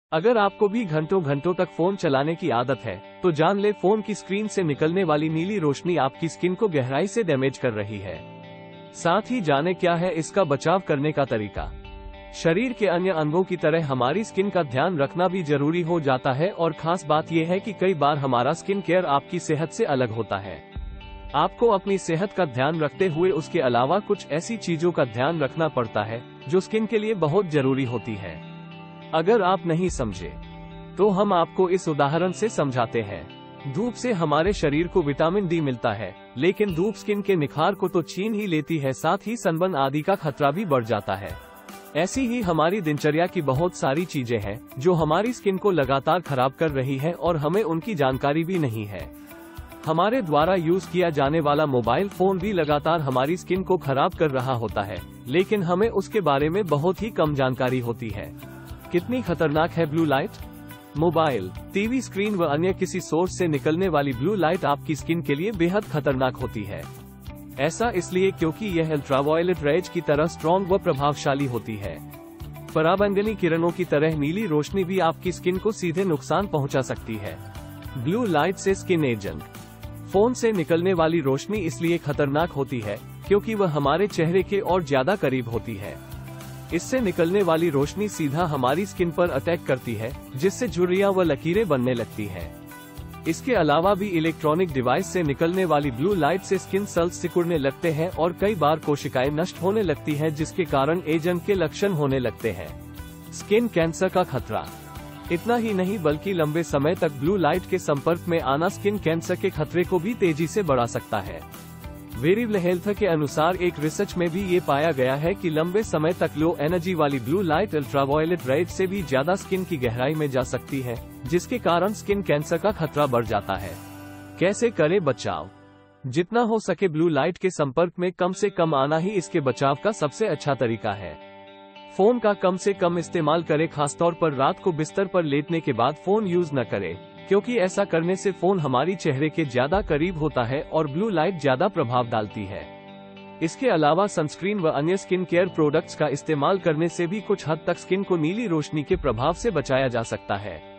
अगर आपको भी घंटों घंटों तक फोन चलाने की आदत है तो जान ले फोन की स्क्रीन से निकलने वाली नीली रोशनी आपकी स्किन को गहराई से डैमेज कर रही है। साथ ही जाने क्या है इसका बचाव करने का तरीका। शरीर के अन्य अंगों की तरह हमारी स्किन का ध्यान रखना भी जरूरी हो जाता है और खास बात यह है कि कई बार हमारा स्किन केयर आपकी सेहत से अलग होता है। आपको अपनी सेहत का ध्यान रखते हुए उसके अलावा कुछ ऐसी चीजों का ध्यान रखना पड़ता है जो स्किन के लिए बहुत जरूरी होती है। अगर आप नहीं समझे तो हम आपको इस उदाहरण से समझाते हैं। धूप से हमारे शरीर को विटामिन डी मिलता है, लेकिन धूप स्किन के निखार को तो छीन ही लेती है, साथ ही सनबर्न आदि का खतरा भी बढ़ जाता है। ऐसी ही हमारी दिनचर्या की बहुत सारी चीजें हैं जो हमारी स्किन को लगातार खराब कर रही है और हमें उनकी जानकारी भी नहीं है। हमारे द्वारा यूज किया जाने वाला मोबाइल फोन भी लगातार हमारी स्किन को खराब कर रहा होता है, लेकिन हमें उसके बारे में बहुत ही कम जानकारी होती है। कितनी खतरनाक है blue light? Mobile, TV screen व अन्य किसी सोर्स से निकलने वाली ब्लू लाइट आपकी स्किन के लिए बेहद खतरनाक होती है। ऐसा इसलिए क्योंकि यह अल्ट्रावायलेट रेज की तरह स्ट्रॉन्ग व प्रभावशाली होती है। पराबैंगनी किरणों की तरह नीली रोशनी भी आपकी स्किन को सीधे नुकसान पहुंचा सकती है। ब्लू लाइट से स्किन एजेंट। फोन से निकलने वाली रोशनी इसलिए खतरनाक होती है क्योंकि वह हमारे चेहरे के और ज्यादा करीब होती है। इससे निकलने वाली रोशनी सीधा हमारी स्किन पर अटैक करती है, जिससे झुर्रियां व लकीरें बनने लगती हैं। इसके अलावा भी इलेक्ट्रॉनिक डिवाइस से निकलने वाली ब्लू लाइट से स्किन सेल्स सिकुड़ने लगते हैं और कई बार कोशिकाएं नष्ट होने लगती हैं, जिसके कारण एजन के लक्षण होने लगते हैं। स्किन कैंसर का खतरा। इतना ही नहीं बल्कि लंबे समय तक ब्लू लाइट के संपर्क में आना स्किन कैंसर के खतरे को भी तेजी से बढ़ा सकता है। वेरिएबल हेल्थ के अनुसार एक रिसर्च में भी ये पाया गया है कि लंबे समय तक लो एनर्जी वाली ब्लू लाइट अल्ट्रावायलेट रेज से भी ज्यादा स्किन की गहराई में जा सकती है, जिसके कारण स्किन कैंसर का खतरा बढ़ जाता है। कैसे करें बचाव? जितना हो सके ब्लू लाइट के संपर्क में कम से कम आना ही इसके बचाव का सबसे अच्छा तरीका है। फोन का कम से कम इस्तेमाल करें, खासतौर पर रात को बिस्तर पर लेटने के बाद फोन यूज न करें, क्योंकि ऐसा करने से फोन हमारी चेहरे के ज्यादा करीब होता है और ब्लू लाइट ज्यादा प्रभाव डालती है। इसके अलावा सनस्क्रीन व अन्य स्किन केयर प्रोडक्ट्स का इस्तेमाल करने से भी कुछ हद तक स्किन को नीली रोशनी के प्रभाव से बचाया जा सकता है।